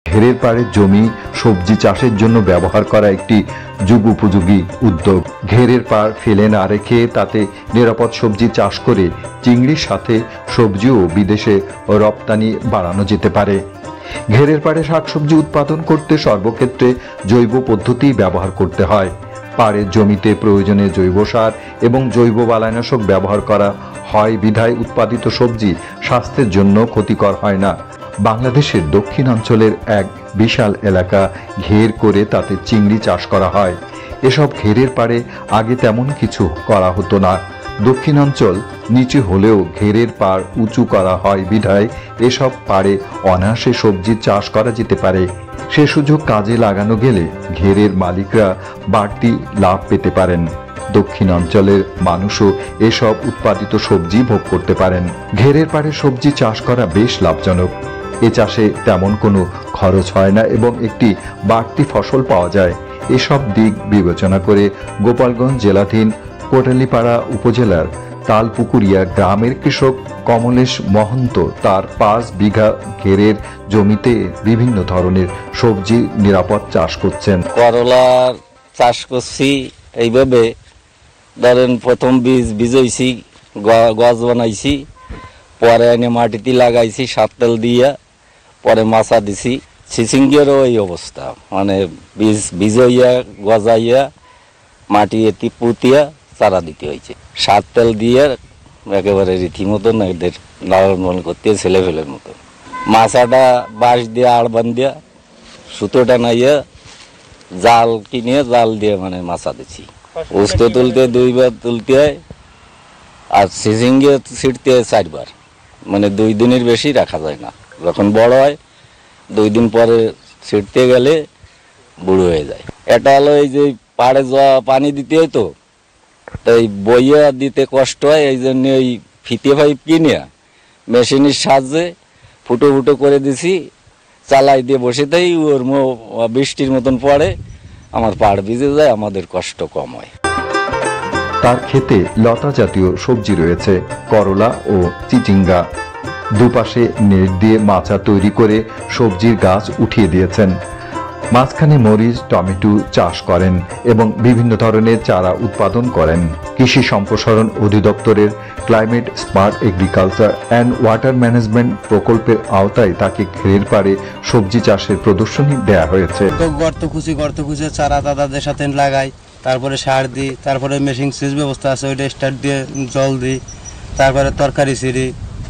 ঘেরের পাড়ের জমি সবজি চাষের জন্য ব্যবহার করা একটি যুগোপযোগী উদ্যোগ। ঘেরের পাড় ফেলে না রেখে তাতে নিরাপদ সবজি চাষ করে চিংড়ির সাথে সবজিও বিদেশে রপ্তানি বাড়ানো যেতে পারে। ঘেরের পাড়ে শাকসবজি উৎপাদন করতে সর্বক্ষেত্রে জৈব পদ্ধতি ব্যবহার করতে হয়। পাড়ের জমিতে প্রয়োজনে জৈব সার এবং জৈব বালাইনাশক ব্যবহার করা হয় বিধায় উৎপাদিত সবজি স্বাস্থ্যের জন্য ক্ষতিকর হয় না। বাংলাদেশের দক্ষিণাঞ্চলের এক বিশাল এলাকা ঘের করে তাতে চিংড়ি চাষ করা হয়। এসব ঘেরের পাড়ে আগে তেমন কিছু করা হতো না। দক্ষিণাঞ্চল নিচু হলেও ঘেরের পাড় উঁচু করা হয় বিধায় এসব পাড়ে অনায়াসে সবজি চাষ করা যেতে পারে। সে সুযোগ কাজে লাগানো গেলে ঘেরের মালিকরা বাড়তি লাভ পেতে পারেন। দক্ষিণাঞ্চলের মানুষও এসব উৎপাদিত সবজি ভোগ করতে পারেন। ঘেরের পাড়ে সবজি চাষ করা বেশ লাভজনক। এ চাষে তেমন কোনো খরচ হয় না এবং একটি বাড়তি ফসল পাওয়া যায়। এসব দিক বিবেচনা করে গোপালগঞ্জ জেলাধীন কোটালীপাড়া উপজেলার তালপুকুরিয়া গ্রামের কৃষক কমলেশ মহন্ত তার 5 বিঘা ঘেরের জমিতে বিভিন্ন ধরনের সবজি নিরাপদ চাষ করছেন। করলার চাষ করছি এইভাবে, ধরেন প্রথম বীজ গজ বানাইছি, পরে এনে মাটিতে লাগাইছি সার দিয়া, পরে মাছা দিছি। সিসিঙ্গেরও এই অবস্থা, মানে বীজ হইয়া গজাইয়া মাটি এটি পুতিয়া চারা দিতে হয়েছে। সার দিয়ে একেবারে রীতিমতন এদের লালন পালন করতে ছেলে ফেলের মতন। মাছাটা বাঁশ দিয়ে আড় বান্ধিয়া সুতোটা নাইয়া জাল কিনে জাল দিয়ে মানে মাছা দিচ্ছি। উস্তে তুলতে 2 বার তুলতে হয় আর সিজিঙ্গে ছিটতে 4 বার, মানে 2 দিনের বেশি রাখা যায় না। যখন বড় হয় 2 দিন পরে ছিটতে গেলে বুড়ো হয়ে যায়। এটা হলো এই যে পাড়ে পানি দিতে হয়, তো তাই বইয়া দিতে কষ্ট হয়, এই জন্য ওই ফিতে পাইপ কিনে মেশিনের সাহায্যে ফুটো ফুটো করে দিছি, চালাই দিয়ে বসে তাই ওর বৃষ্টির মতন পড়ে, আমার পাড় ভিজে যায়, আমাদের কষ্ট কম হয়। তার ক্ষেতে লতা জাতীয় সবজি রয়েছে, করলা ও চিচিঙ্গা। দুপাশে নেট দিয়ে মাচা তৈরি করে সবজির গাছ উঠিয়ে দিয়েছেন। মাঝখানে মরিচ, টমেটো চাষ করেন এবং বিভিন্ন ধরনের চারা উৎপাদন করেন। কৃষি সম্প্রসারণ অধিদপ্তরের climate smart agriculture and water management প্রকল্পের আওতায় তাকে ঘেরের পাড়ে সবজি চাষের প্রদর্শনী দেয়া হয়েছে। গর্ত খুঁজে চারা দাদাদের সাথে লাগাই, তারপরে সার দিই, তারপরে মেশিন সিজ ব্যবস্থা আছে, ওইটা স্টার্ট দিয়ে জল দিই, তারপরে তরকারি ছিঁড়ি,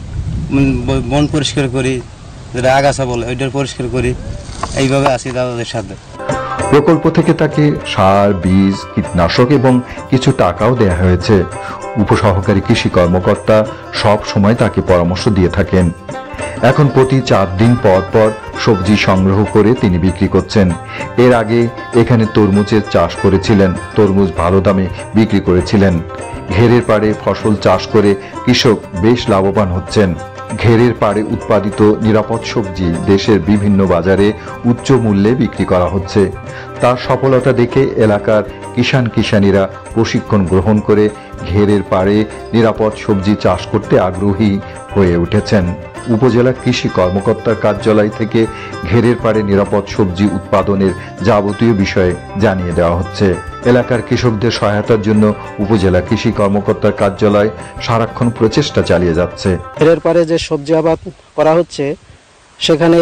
বন পরিষ্কার করি, যেটা আগাছা বলে ওইটার পরিষ্কার করি। এইভাবে আছি দাদাদের সাথে। প্রকল্প থেকে তাকে সার, বীজ, কীটনাশক এবং কিছু টাকাও দেয়া হয়েছে। উপসহকারী কৃষি কর্মকর্তা সব সময় তাকে পরামর্শ দিয়ে থাকেন। এখন প্রতি 4 দিন পর পর সবজি সংগ্রহ করে তিনি বিক্রি করছেন। এর আগে এখানে তরমুজের চাষ করেছিলেন, তরমুজ ভালো দামে বিক্রি করেছিলেন। ঘেরের পাড়ে ফসল চাষ করে কৃষক বেশ লাভবান হচ্ছেন। ঘেরের পাড়ে উৎপাদিত নিরাপদ সবজি দেশের বিভিন্ন বাজারে উচ্চ মূল্যে বিক্রি করা হচ্ছে। তার সফলতা দেখে এলাকার কিষানীরা প্রশিক্ষণ গ্রহণ করে ঘেরের পাড়ে নিরাপদ সবজি চাষ করতে আগ্রহী হয়ে উঠেছেন। উপজেলা কৃষি কর্মকর্তার কার্যালয় থেকে ঘেরের পাড়ে নিরাপদ সবজি উৎপাদনের যাবতীয় বিষয়ে জানিয়ে দেওয়া হচ্ছে। এলাকার কৃষকদের সহায়তার জন্য উপজেলা কৃষি কর্মকর্তার কার্যালয় সারাক্ষণ প্রচেষ্টা চালিয়ে যাচ্ছে। ঘেরের পাড়ে যে সবজি আবাদ করা হচ্ছে, সেখানে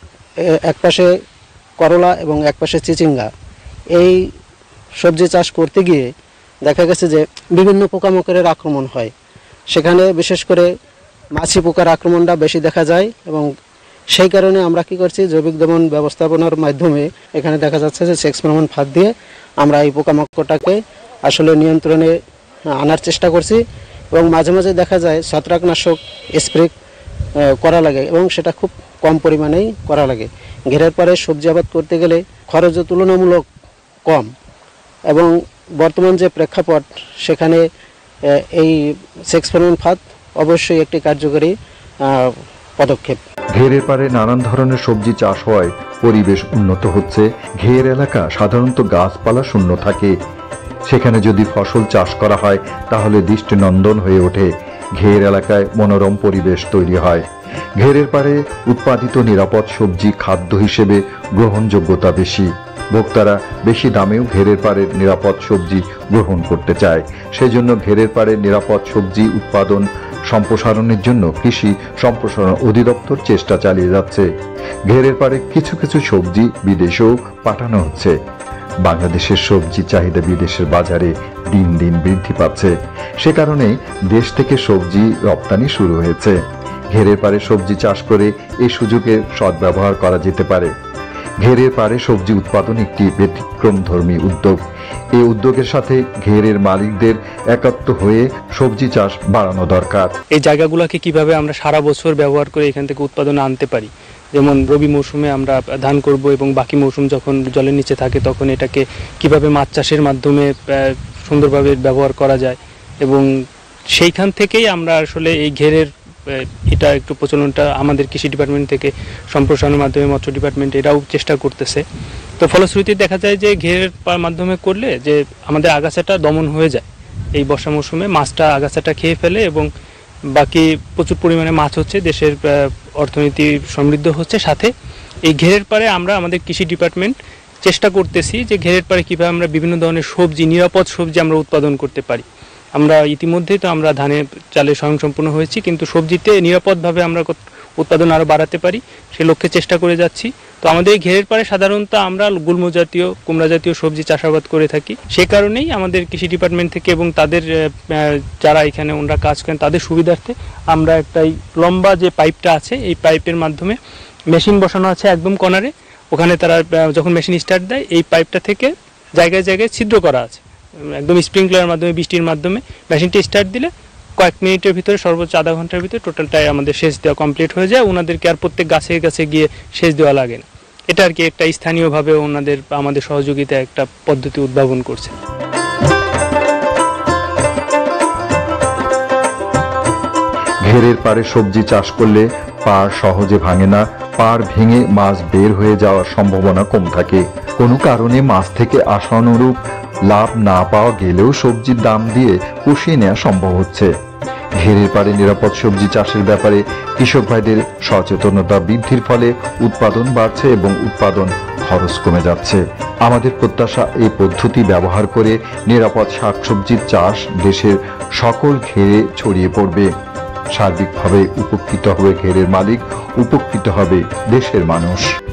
একপাশে করলা এবং একপাশে চিচিঙ্গা। এই সবজি চাষ করতে গিয়ে দেখা গেছে যে বিভিন্ন পোকামাকড়ের আক্রমণ হয়। সেখানে বিশেষ করে মাছি পোকার আক্রমণটা বেশি দেখা যায় এবং সেই কারণে আমরা কি করছি, জৈবিক দমন ব্যবস্থাপনার মাধ্যমে এখানে দেখা যাচ্ছে যে সেক্স ফেরোমন ফাঁদ দিয়ে আমরা এই পোকামাকড়টাকে আসলে নিয়ন্ত্রণে আনার চেষ্টা করছি। এবং মাঝে মাঝে দেখা যায় ছত্রাকনাশক স্প্রে করা লাগে এবং সেটা খুব কম পরিমাণেই করা লাগে। ঘেরের পরে সবজি আবাদ করতে গেলে খরচও তুলনামূলক কম এবং বর্তমান যে প্রেক্ষাপট, সেখানে এই সেক্স ফেরোমন ফাঁদ অবশ্যই একটি কার্যকরী পদক্ষেপ। ঘেরের পাড়ে নানান ধরনের সবজি চাষ হওয়ায় পরিবেশ উন্নত হচ্ছে। ঘের এলাকা সাধারণত গাছপালা শূন্য থাকে। সেখানে যদি ফসল চাষ করা হয় তাহলে দৃষ্টিনন্দন হয়ে ওঠে। ঘের এলাকায় মনোরম পরিবেশ তৈরি হয়। ঘেরের পাড়ে উৎপাদিত নিরাপদ সবজি খাদ্য হিসেবে গ্রহণযোগ্যতা বেশি। ভোক্তারা বেশি দামেও ঘেরের পাড়ের নিরাপদ সবজি গ্রহণ করতে চায়। সেজন্য ঘেরের পাড়ের নিরাপদ সবজি উৎপাদন সম্প্রসারণের জন্য কৃষি সম্প্রসারণ অধিদপ্তর চেষ্টা চালিয়ে যাচ্ছে। ঘেরের পাড়ে কিছু কিছু সবজি বিদেশেও পাঠানো হচ্ছে। বাংলাদেশের সবজি চাহিদা বিদেশের বাজারে দিন দিন বৃদ্ধি পাচ্ছে। সে কারণে দেশ থেকে সবজি রপ্তানি শুরু হয়েছে। ঘেরের পাড়ে সবজি চাষ করে এই সুযোগের সদ্ব্যবহার করা যেতে পারে। ঘেরের পাড়ে সবজি উৎপাদন একটি ব্যতিক্রমধর্মী উদ্যোগ। এই উদ্যোগের সাথে ঘেরের মালিকদের একাত্ম হয়ে সবজি চাষ বাড়ানো দরকার। এই জায়গাগুলোকে কিভাবে আমরা সারা বছর ব্যবহার করে এখান থেকে উৎপাদন আনতে পারি, যেমন রবি মৌসুমে আমরা ধান করব এবং বাকি মৌসুম যখন জলের নিচে থাকে তখন এটাকে কিভাবে মাছ চাষের মাধ্যমে সুন্দরভাবে ব্যবহার করা যায়, এবং সেইখান থেকেই আমরা আসলে এই ঘেরের এটা একটু প্রচলনটা আমাদের কৃষি ডিপার্টমেন্ট থেকে সম্প্রসারণের মাধ্যমে মৎস্য ডিপার্টমেন্ট এরাও চেষ্টা করতেছে। তো ফলশ্রুতি দেখা যায় যে ঘেরের মাধ্যমে করলে যে আমাদের আগাছাটা দমন হয়ে যায়। এই বর্ষা মৌসুমে মাছটা আগাছাটা খেয়ে ফেলে এবং বাকি প্রচুর পরিমাণে মাছ হচ্ছে, দেশের অর্থনীতি সমৃদ্ধ হচ্ছে। সাথে এই ঘেরের পাড়ে আমরা আমাদের কৃষি ডিপার্টমেন্ট চেষ্টা করতেছি যে ঘেরের পাড়ে কীভাবে আমরা বিভিন্ন ধরনের সবজি, নিরাপদ সবজি আমরা উৎপাদন করতে পারি। আমরা ইতিমধ্যেই তো আমরা ধানে চালে স্বয়ংসম্পূর্ণ হয়েছি, কিন্তু সবজিতে নিরাপদভাবে আমরা উৎপাদন আরও বাড়াতে পারি সে লক্ষ্যে চেষ্টা করে যাচ্ছি। তো আমাদের এই ঘেরের পাড়ে সাধারণত আমরা গুল্ম জাতীয়, কুমড়া জাতীয় সবজি চাষাবাদ করে থাকি। সে কারণেই আমাদের কৃষি ডিপার্টমেন্ট থেকে এবং তাদের যারা এখানে ওনারা কাজ করেন তাদের সুবিধার্থে আমরা একটা লম্বা যে পাইপটা আছে এই পাইপের মাধ্যমে মেশিন বসানো আছে একদম কর্নারে। ওখানে তারা যখন মেশিন স্টার্ট দেয় এই পাইপটা থেকে জায়গায় জায়গায় ছিদ্র করা আছে, একদম স্প্রিংকলারের মাধ্যমে, বৃষ্টির মাধ্যমে মেশিনটি স্টার্ট দিলে কয়েক মিনিটের ভিতরে, সর্বোচ্চ আধা ঘন্টার ভিতরে টোটালটাই আমাদের সেচ দেওয়া কমপ্লিট হয়ে যায়। ওনাদেরকে আর প্রত্যেক গাছে গাছে গিয়ে সেচ দেওয়া লাগে না। এটা আর কি একটা স্থানীয়ভাবে ওনাদের আমাদের সহযোগিতায় একটা পদ্ধতি উদ্ভাবন করছে। ঘেরের পাড়ে সবজি চাষ করলে পাড় সহজে ভাঙে না। পাড় ভেঙে মাছ বের হয়ে যাওয়ার সম্ভাবনা কম থাকে। কোনো কারণে মাছ থেকে আশানুরূপ লাভ না পাওয়া গেলেও সবজির দাম দিয়ে পুষিয়ে নেওয়া সম্ভব হচ্ছে। ঘেরের পাড়ে নিরাপদ সবজি চাষের ব্যাপারে কৃষক ভাইদের সচেতনতা বৃদ্ধির ফলে উৎপাদন বাড়ছে এবং উৎপাদন খরচ কমে যাচ্ছে। আমাদের প্রত্যাশা এই পদ্ধতি ব্যবহার করে নিরাপদ শাকসবজির চাষ দেশের সকল ঘেরে ছড়িয়ে পড়বে। সার্বিকভাবে উপকৃত হবে ঘেরের মালিক, উপকৃত হবে দেশের মানুষ।